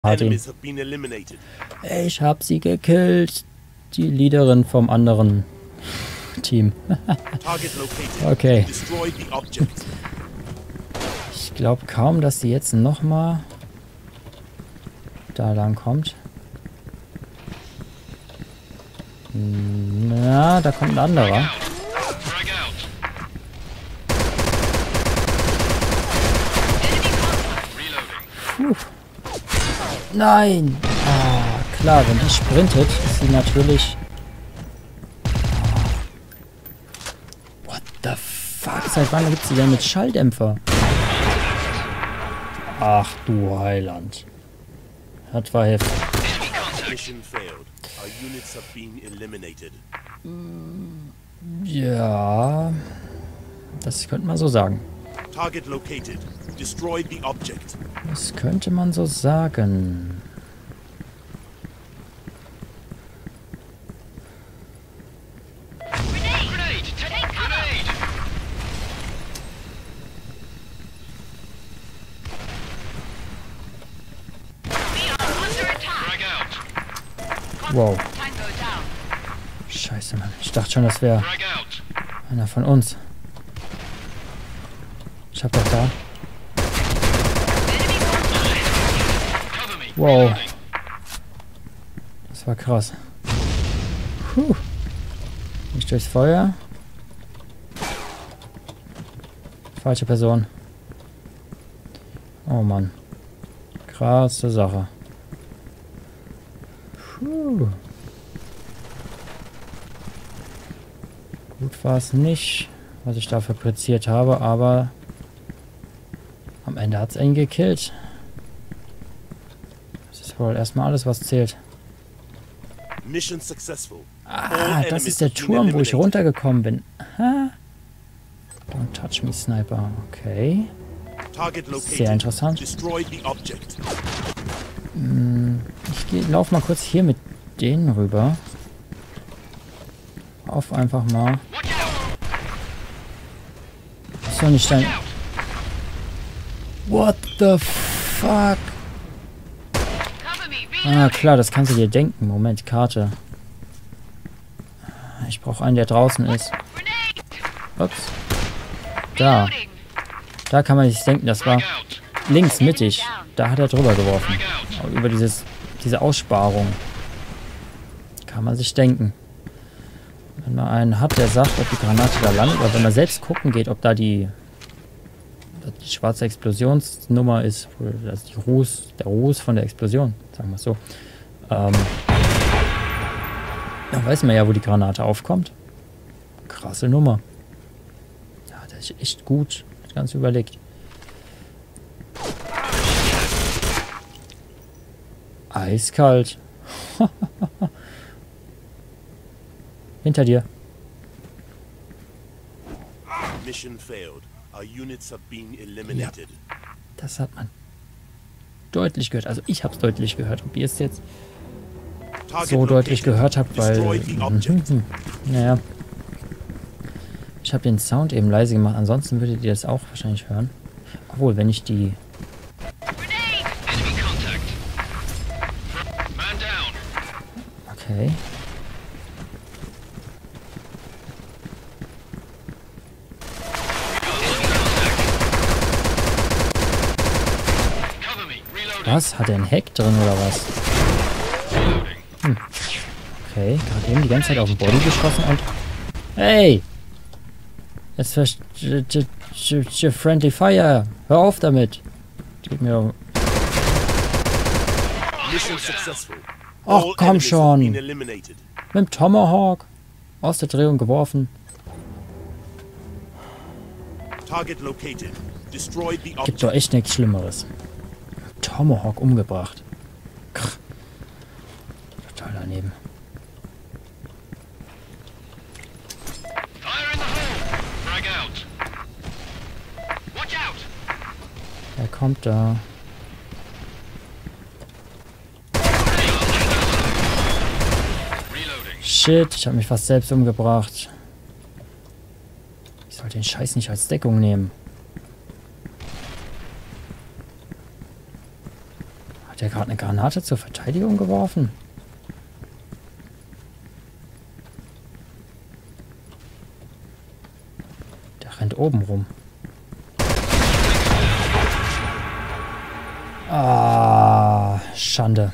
Martin. Ich hab sie gekillt. Die Leaderin vom anderen Team. Okay. Ich glaube kaum, dass sie jetzt nochmal da lang kommt. Na, da kommt ein anderer. Puh. Nein! Ah, klar, wenn die sprintet, ist sie natürlich... What the fuck? Seit wann gibt sie denn mit Schalldämpfer? Ach du Heiland. Das war heftig. Ja... Das könnte man so sagen. Das könnte man so sagen. Wow. Scheiße, Mann. Ich dachte schon, das wäre einer von uns. Ich hab doch da. Wow. Das war krass. Puh. Nicht durchs Feuer. Falsche Person. Oh Mann. Krasse Sache. Puh. Gut war es nicht, was ich da fabriziert habe, aber am Ende hat es ihn gekillt. Das ist wohl erstmal alles, was zählt. Ah, das ist der Turm, wo ich runtergekommen bin. Aha. Don't touch me, Sniper. Okay. Sehr interessant. Ich lauf mal kurz hier mit denen rüber. Auf einfach mal. Ist doch nicht dein... What the fuck? Ah, klar, das kannst du dir denken. Moment, Karte. Ich brauche einen, der draußen ist. Ups. Da. Da kann man sich denken, das war links mittig. Da hat er drüber geworfen. Über diese Aussparung. Kann man sich denken. Wenn man einen hat, der sagt, ob die Granate da landet, oder wenn man selbst gucken geht, ob da die schwarze Explosionsnummer ist, also der Ruß von der Explosion, sagen wir es so, dann weiß man ja, wo die Granate aufkommt. Krasse Nummer. Ja, das ist echt gut. Das Ganze überlegt. Eiskalt. Hinter dir. Ja, das hat man deutlich gehört. Also ich habe es deutlich gehört. Ob ihr es jetzt so deutlich gehört habt, weil... Naja. Ich habe den Sound eben leise gemacht. Ansonsten würdet ihr das auch wahrscheinlich hören. Obwohl, wenn ich die... Okay. Was? Hat er einen Hack drin oder was? Okay, gerade eben die ganze Zeit auf den Body geschossen und... Hey! Jetzt Friendly Fire! Hör auf damit! Geht mir... Ach komm schon! Mit dem Tomahawk! Aus der Drehung geworfen. Gibt doch echt nichts Schlimmeres. Tomahawk umgebracht. Krr. Total daneben. Er kommt da. Shit, ich habe mich fast selbst umgebracht. Ich sollte den Scheiß nicht als Deckung nehmen. Hat der gerade eine Granate zur Verteidigung geworfen? Der rennt oben rum. Ah, Schande.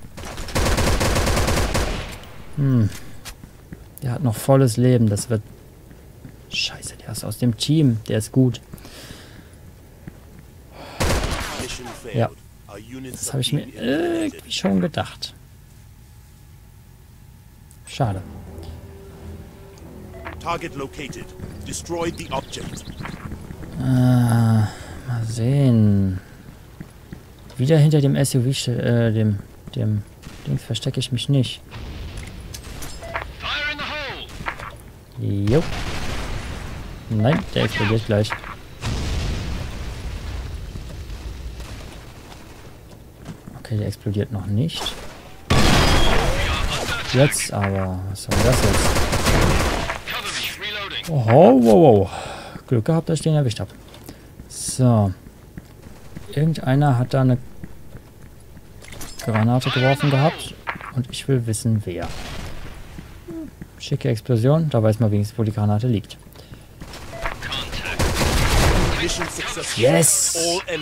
Der hat noch volles Leben. Das wird... Scheiße, der ist aus dem Team. Der ist gut. Ja. Das habe ich mir irgendwie schon gedacht. Schade. Mal sehen. Wieder hinter dem SUV, dem Dings verstecke ich mich nicht. Jo. Nein, der explodiert gleich. Okay, der explodiert noch nicht. Jetzt aber. Was soll das jetzt? Oh, wow, wow. Glück gehabt, dass ich den erwischt habe. So. Irgendeiner hat da eine Granate geworfen gehabt. Und ich will wissen, wer. Schicke Explosion. Da weiß man wenigstens, wo die Granate liegt. Yes!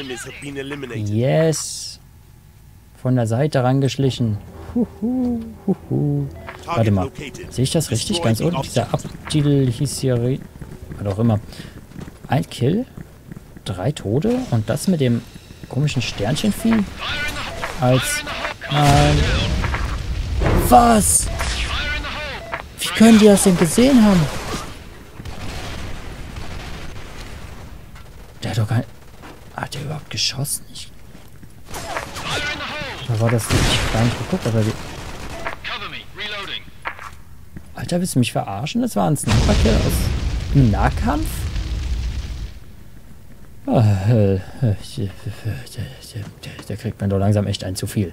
Yes! Von der Seite rangeschlichen. Warte mal. Sehe ich das richtig? Ganz unten. Dieser Abtitel hieß hier... Was auch immer. Ein Kill. 3 Tote. Und das mit dem komischen Sternchenvieh? Als... Nein. Was? Wie können die das denn gesehen haben? Der hat doch gar nicht... Hat der überhaupt geschossen? Da war das nicht gar nicht geguckt, aber die... Alter, willst du mich verarschen? Das war ein Sniper-Kill aus dem Nahkampf? Der kriegt man doch langsam echt ein zu viel.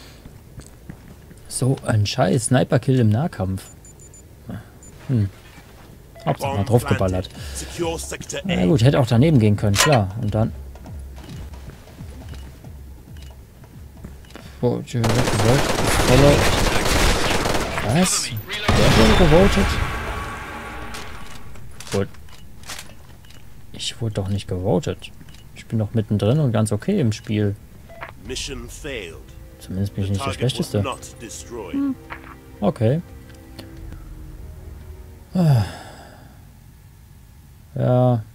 So ein scheiß Sniper-Kill im Nahkampf. Hauptsache mal draufgeballert. Na gut, hätte auch daneben gehen können, klar. Und dann... Was? Der wurde gewotet? Ich wurde doch nicht gewotet. Ich bin doch mittendrin und ganz okay im Spiel. Zumindest bin ich nicht der Schlechteste. Okay. Ja.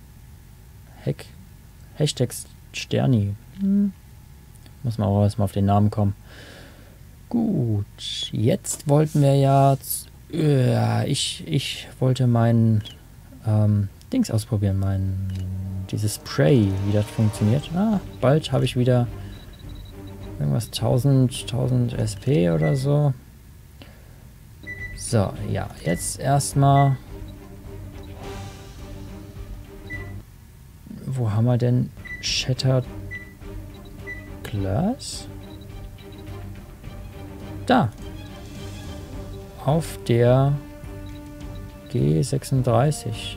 Hashtag Sterni. Muss man auch erstmal auf den Namen kommen. Gut. Jetzt wollten wir ja... ich wollte meinen Dings ausprobieren. Dieses Spray, wie das funktioniert. Bald habe ich wieder irgendwas 1000 SP oder so. So, ja, jetzt erstmal... Wo haben wir denn Shattered Glass? Da. Auf der G36.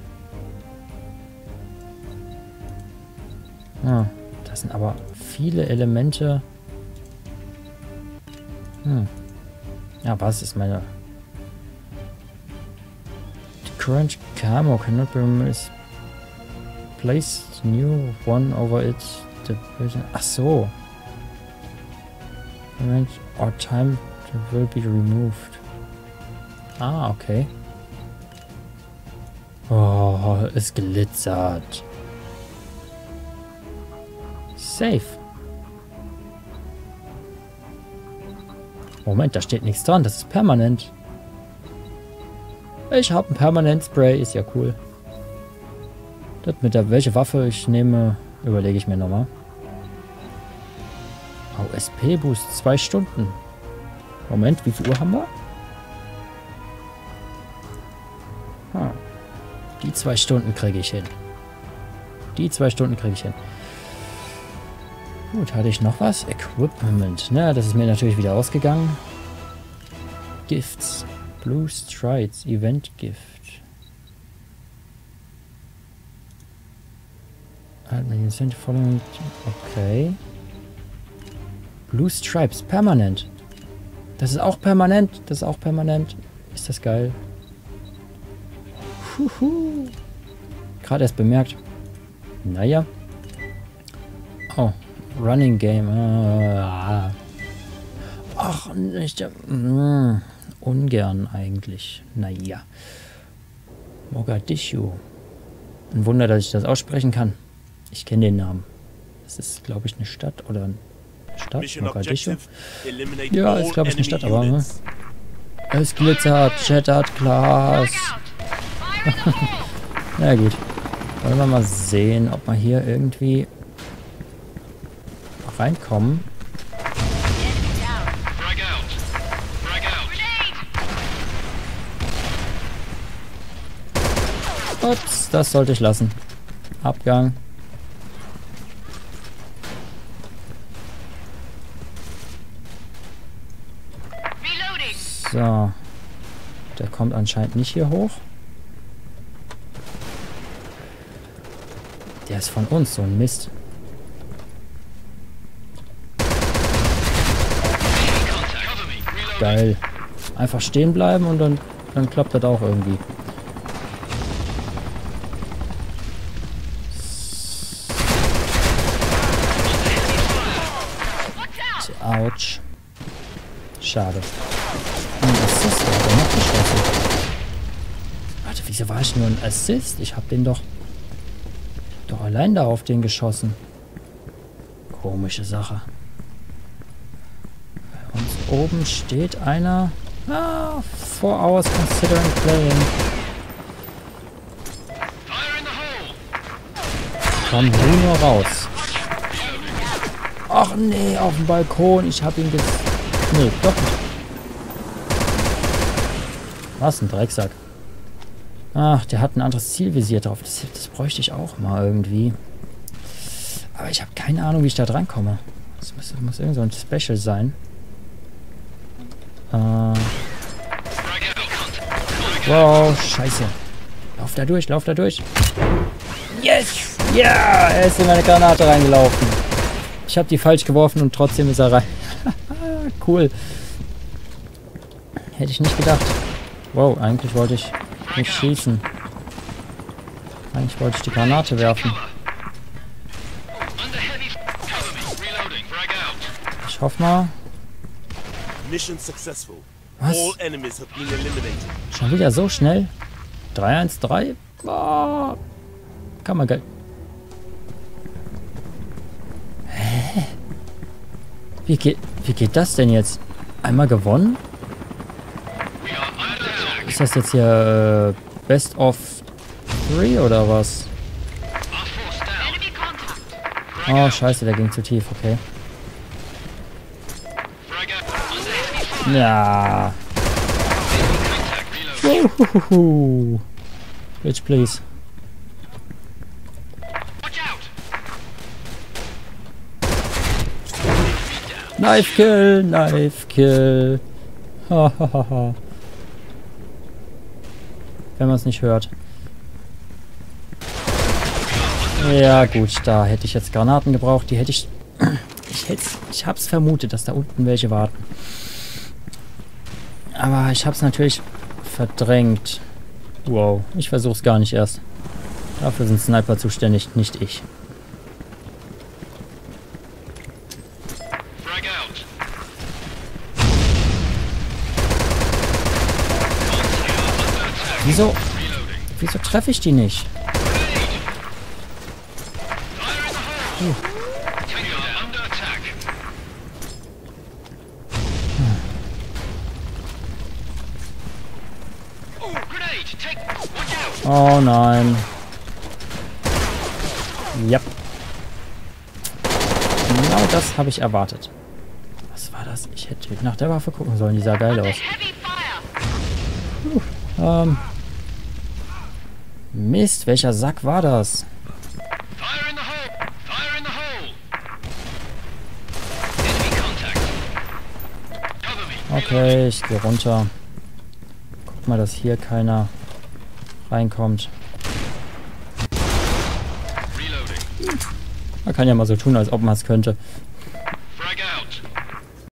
Das sind aber viele Elemente. Ja, was ist meine... The current camo cannot be removed. Place new one over it. Ach so. Or time will be removed. Okay. Oh, es glitzert. Safe. Moment, da steht nichts dran. Das ist permanent. Ich habe ein Permanent-Spray. Ist ja cool. Das mit der welche Waffe ich nehme, überlege ich mir nochmal. Oh, SP-Boost 2 Stunden. Moment, wie viel Uhr haben wir? Die 2 Stunden kriege ich hin. Die 2 Stunden kriege ich hin. Gut, hatte ich noch was? Equipment. Na, das ist mir natürlich wieder ausgegangen. Gifts. Blue Strides. Event Gift. Okay. Blue Stripes, permanent. Das ist auch permanent. Das ist auch permanent. Ist das geil. Huhu. Gerade erst bemerkt. Naja. Oh, Running Game. Ach, nicht. Ungern eigentlich. Naja. Mogadischu. Ein Wunder, dass ich das aussprechen kann. Ich kenne den Namen. Das ist, glaube ich, eine Stadt oder eine Stadt. Mogadischu. Ja, ist, glaube ich, eine Stadt, aber ne? Es glitzert, shattert, Glas. Na gut. Wollen wir mal sehen, ob wir hier irgendwie reinkommen. Ups, das sollte ich lassen. Abgang. So. Der kommt anscheinend nicht hier hoch. Der ist von uns, so ein Mist. Geil. Einfach stehen bleiben und dann klappt das auch irgendwie. Autsch. Schade. Ein Assist, der hat er noch geschossen. Warte, wieso war ich nur ein Assist? Ich hab den doch allein da auf den geschossen. Komische Sache. Bei uns oben steht einer. 4 hours considering playing. Komm nur raus. Ach nee, auf dem Balkon. Ich hab ihn nee, doch nicht. Was, ein Drecksack. Ach, der hat ein anderes Zielvisier drauf. Das bräuchte ich auch mal irgendwie. Aber ich habe keine Ahnung, wie ich da dran komme. Das muss irgend so ein Special sein. Wow, scheiße. Lauf da durch, lauf da durch. Yes! Ja, er ist in meine Granate reingelaufen. Ich habe die falsch geworfen und trotzdem ist er rein. Cool. Hätte ich nicht gedacht. Wow, eigentlich wollte ich nicht schießen. Eigentlich wollte ich die Granate werfen. Ich hoffe mal. Was? Schon wieder so schnell? 3-1-3? Oh, kann man geil. Hä? Wie geht das denn jetzt? Einmal gewonnen? Ist das jetzt hier Best of 3 oder was? Oh, scheiße, der ging zu tief, okay. Ja. Bitch, please. Knife kill, knife kill. Hahaha. Wenn man es nicht hört. Ja gut, da hätte ich jetzt Granaten gebraucht. Die hätte ich... Ich hab's vermutet, dass da unten welche warten. Aber ich hab's natürlich verdrängt. Wow, ich versuch's gar nicht erst. Dafür sind Sniper zuständig, nicht ich. Wieso treffe ich die nicht? Oh nein. Ja. Genau das habe ich erwartet. Was war das? Ich hätte nach der Waffe gucken sollen. Die sah geil aus. Mist, welcher Sack war das? Okay, ich gehe runter. Guck mal, dass hier keiner reinkommt. Man kann ja mal so tun, als ob man es könnte.